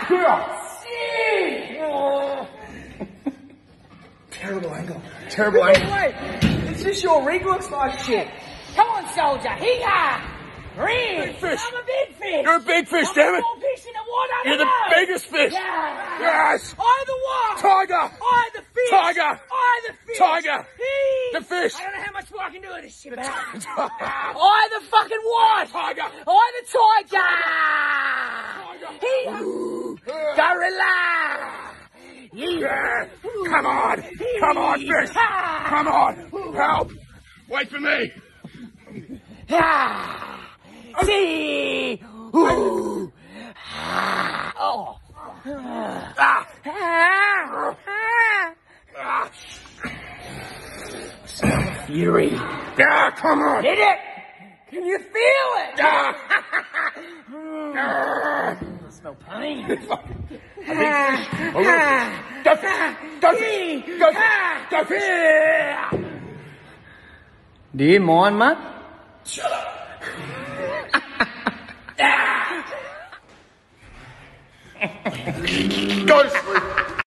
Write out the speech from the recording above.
Terrible angle. Terrible angle. Wait, is this your rig? Looks like shit. Come on, soldier. Hee-haw. Ring. Big fish. I'm a big fish. You're a big fish, damn it. I'm a fish in the water. You're the biggest fish. Yeah. Yes. I the what? Tiger. I the fish. Tiger. I the fish. Tiger. He. The fish. I don't know how much more I can do with this shit, man. Tiger. I the fucking what? Tiger. I the tiger. He. Gorilla. Yeah. Come on. Come on, fish. Come on. Help. Wait for me. See. Ooh. Oh. Fury. Yeah, come on. Did it? Can you feel it? I smell pain. Go fish. Go fish. Go fish. Do you mind, mate? Shut up. Go to sleep.